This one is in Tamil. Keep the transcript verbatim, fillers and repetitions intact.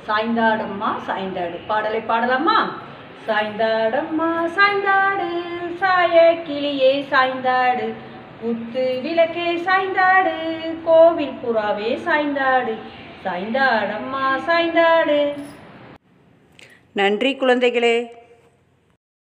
சாய்ந்தாடம்மா சாய்ந்தாடு பாடலை பாடலாமா? சாய்ந்தாடம்மா சாய்ந்தாடு சாய கிளியே சாய்ந்தாடு, குத்து விளக்கே சாய்ந்தாடு, கோவில் புறாவே சாய்ந்தாடு, சாய்ந்தாடம்மா சாய்ந்தாடு. நன்றி குழந்தைகளே.